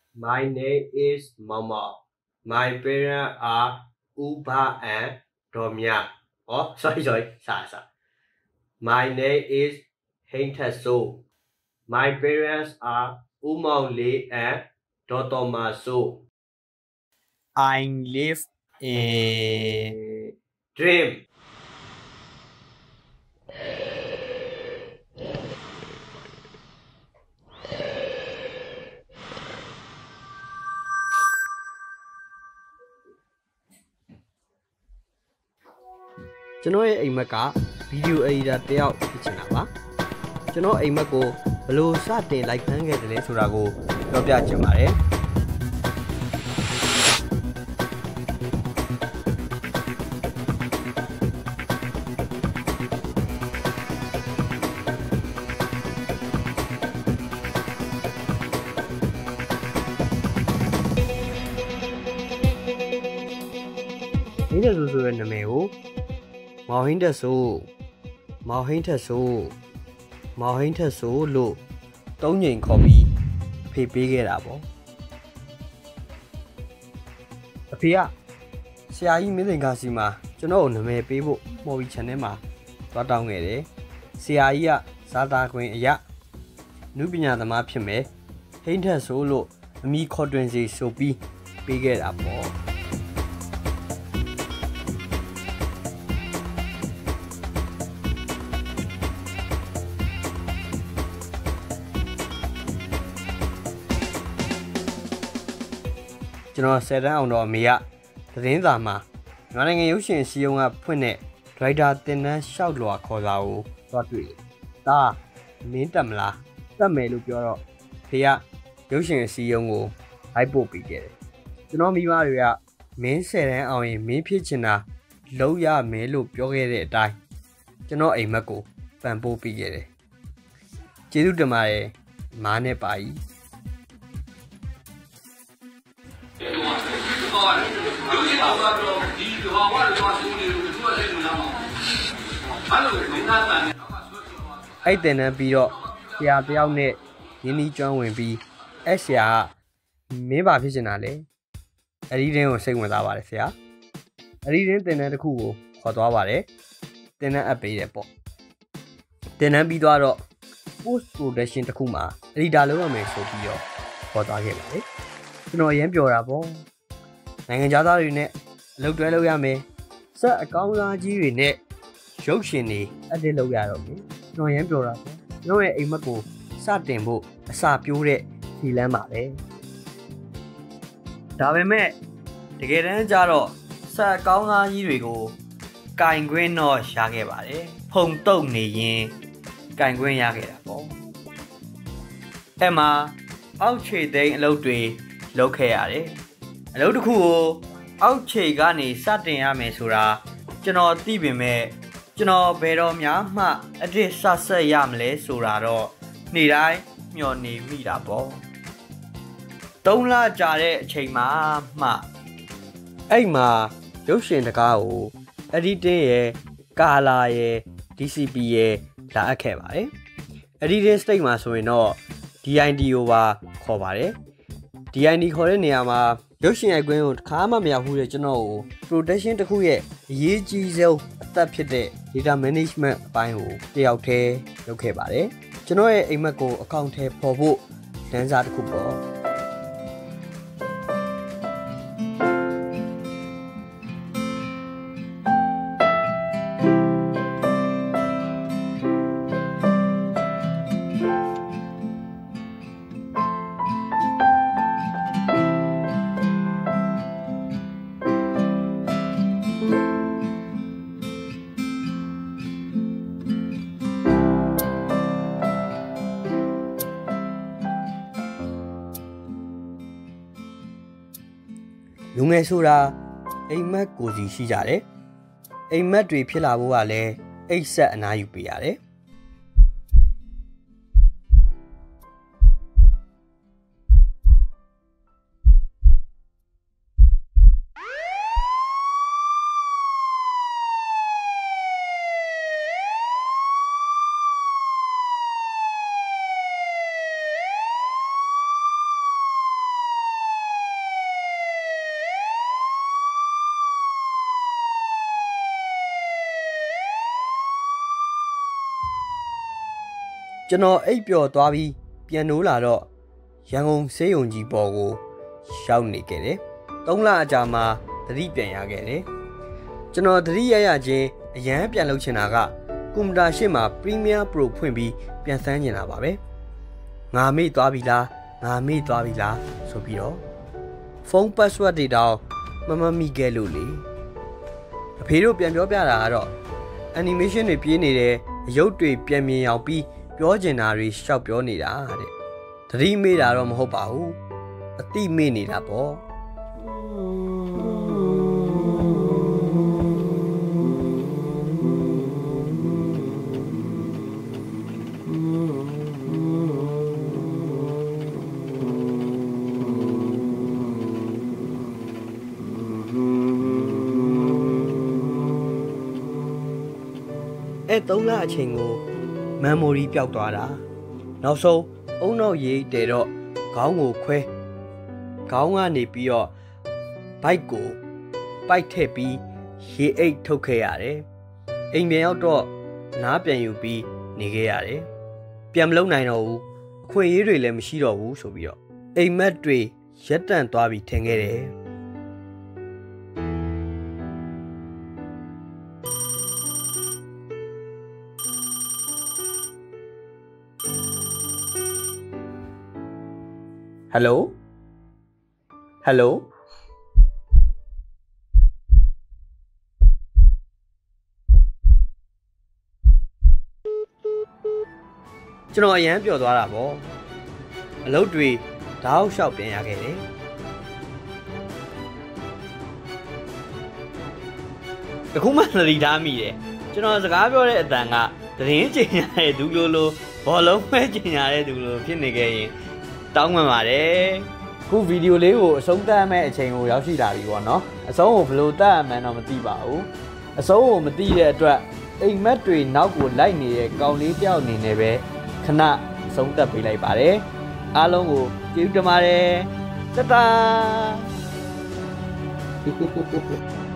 My name is Mama. My parents are Uba and Domya. Oh, sorry. Sorry. My name is Hintaso. My parents are Umau Lee and Totomaso. I live in Dream. ကျွန်တော်ရဲ့အိမ်မက်ကဗီဒီယိုအဒီတာတယောက်ဖြစ်ချင်တာပါကျွန်တော်အိမ်မက်ကိုဘယ်လိုစတင်လိုက်ဖမ်းခဲ့တယ်လဲဆိုတာကိုပြောပြချင်ပါတယ်ဒီလိုဆိုတဲ့နာမည်ကိုမောင်ဟင်းတက်ဆိုလို့သုံးညိန်ခေါ်ပြီးအဖေပေးခဲ့တာပေါ့အဖေကဆရာကြီးမင်းသိန်ကားစီမှာကျွန်တော်ကိုနာမည်ပေးဖို့မော်ဘီ channel မှာသွားတောင်းခဲ့တယ်ဆရာကြီးကစားတာခွင်အရာနုပညာသမားဖြစ်မယ်ဟင်းတက်ဆိုလို့အမိခေါ်တွင်စီဆိုပြီးပေးခဲ့တာပေါ့ကျွန်တော်10တန်းအောင်တော့အမေကသတင်းစာမှာမြန်မာနိုင်ငံရုပ်ရှင်စီယုံကဖွင့်တဲ့ဒရိုက်တာတင်တန်းရှောက်လွှာခေါ်စာကိုသွားတွေ့တယ်။ဒါမင်းတက်မလားတက်မယ်လို့ပြောတော့ဖေကရုပ်ရှင်စီယုံကိုလိုက်ပို့ပေးခဲ့တယ်။ကျွန်တော်မိဘတွေကမင်း10တန်းအောင်ရင်မင်းဖြစ်ချင်တာလုပ်ရမယ်လို့ပြောခဲ့တဲ့အတိုင်းကျွန်တော်အိမ်မက်ကိုပံ့ပိုးပေးခဲ့တယ်။ကျေးဇူးတင်ပါတယ်မားနဲ့ပါကြီးအဲ့တင်တန်းပြီးတော့ဆရာတယောက်နဲ့ရင်းနှီးကျွမ်းဝင်ပြီးအဲ့ဆရာကမင်းဘာဖြစ်ချင်တာလဲအဲ့ဒီတင်းကိုစိတ်ဝင်စားပါတယ်ဆရာအဲ့ဒီတင်းတင်တန်းတစ်ခုကိုခေါ်သွားပါတယ်တင်တန်းအပ်ပေးတယ်ပေါ့တင်တန်းပြီးသွားတော့ post production တစ်ခုမှာ editor လုပ်ရမယ်ဆိုပြီးတော့ခေါ်သွားခဲ့ပါတယ်ကျွန်တော်အရင်ပြောတာပေါ့နိုင်ငံသားတွေနဲ့အလုပ်တွဲလုပ်ရမယ်ဆက်အကောင်းစားကြီးတွေနဲ့ရုပ်ရှင်တွေအတစ်လုပ်ရတော့မယ်ကျွန်တော်အရင်ပြောတာပေါ့ကျွန်တော်ရဲ့အိမ်မက်ကိုစတင်ဖို့အစာပြိုးတဲ့ခြေလမ်းပါပဲဒါပေမဲ့တကယ်တမ်းကျတော့ဆက်အကောင်းစားကြီးတွေကိုကင်ခွင်းတော့ရခဲ့ပါတယ်ဖုံတုတ်နေရင်ကင်ခွင်းရခဲ့တာပေါ့အဲ့မှာအောက်ခြေသိမ်းအလုပ်တွေလုပ်ခဲ့ရတယ်အလုပ်တစ်ခုကိုအောက်ခြေကနေစတင်ရမယ်ဆိုတာကျွန်တော်သိပေမဲ့ကျွန်တော်ဘယ်တော့မှအတစ်စဆက်ရမလဲဆိုတာတော့နေ့တိုင်းမျှော်နေမိတာပေါ့3လကြာတဲ့အချိန်မှာအဲ့မှာရုပ်ရှင်တကားကို editing ရယ်ကာလာရယ် DCP ရယ်လာအပ်ခဲ့ပါတယ် editing state မှာဆိုရင်တော့ DID ကိုပါခေါ်ပါတယ် DID ခေါ်တဲ့နေရာမှာရုပ်ရှင်ရိုက်ကွင်းကိုတစ်ခါမှမရောက်ဘူးတဲ့ကျွန်တော်ကို production တစ်ခုရဲ့အရေးကြီးဆုံးအသက်ဖြစ်တဲ့ data management အပိုင်းကိုတယောက်တည်းလုပ်ခဲ့ပါတယ်ကျွန်တော်ရဲ့အိမ်မက်ကိုအကောင့်ထဲပေါ်ဖို့လမ်းစာတစ်ခုပေါ့လူငယ်ဆိုတာအိမ်မက်ကိုစီရှိကြတယ်အိမ်မက်တွေဖြစ်လာဖို့ကလည်းအိတ်ဆက်အနားယူပေးရတယ်ကျွန်တော်အိပ်ပျော်သွားပြီးပြန်နိုးလာတော့ရန်ကုန်ဆေးရုံကြီးပေါ်ကိုရောက်နေခဲ့တယ်3 လအကြာမှာသတိပြန်ရခဲ့တယ်ကျွန်တော်သတိရခြင်းအရန်ပြန်လုပ်ချင်တာကကွန်ပျူတာရှေ့မှာ Premiere Pro ဖွင့်ပြီးပြန်ဆန်းနေတာပါပဲငါမေ့သွားပြီလားဆိုပြီးတော့ဖုန်း password တွေတောင်မမိခဲ့လို့လေအဖေတို့ပြန်ပြောပြတာကတော့ animation တွေပြေးနေတယ်အရုပ်တွေပြန်မြင်အောင်ပြီးပြောကျင်တာတွေရှောက်ပြောနေတာတဲ့သတိမေ့တာတော့မဟုတ်ပါဘူးအတိမေ့နေတာပေါ့3 လအချိန်ကို memory ပျောက်သွားတာနောက်ဆုံးအုံနောက်ရေးတဲတော့ခေါင်းကိုခွဲခေါင်းကနေပြီးတော့ဘိုက်ကိုပိုက်ထည့်ပြီးရေအိတ်ထုတ်ခဲ့ရတယ်အိမ်ပြန်ရောက်တော့နားပြန်ယူပြီးနေခဲ့ရတယ်ပြန်မလုပ်နိုင်တော့ဘူးအခွင့်အရေးတွေလည်းမရှိတော့ဘူးဆိုပြီးတော့အိမ်မက်တွေရက်တန့်သွားပြီးထင်ခဲ့တယ်ဟယ်လိုကျွန်တော်အရန်ပျော်သွားတာပေါ့အလုပ်တွေတောက်လျှောက်ပြန်ရခဲ့တယ်အခုမှသတိထားမိတယ်ကျွန်တော်စကားပြောတဲ့အတန်ကသတင်းကျင်ရတဲ့သူလိုဘောလုံးမဲကျင်ရတဲ့သူလိုဖြစ်နေခဲ့ရင်တောင်းပန်ပါတယ်ခုဗီဒီယိုလေးကိုအဆုံးသတ်မဲ့အချိန်ကိုရောက်ရှိလာပြီပေါ့နော်အဆုံးကိုဘယ်လိုတတ်အမှန်းတော့မသိပါဘူးအဆုံးကိုမသိတဲ့အတွက်အိမ်မက်တွေနောက်ကိုလိုက်နေတဲ့ကောင်လေးတယောက်အနေနဲ့ပဲခဏအဆုံးသတ်ပေးလိုက်ပါတယ်အားလုံးကိုကျေးဇူးတင်ပါတယ်တတာ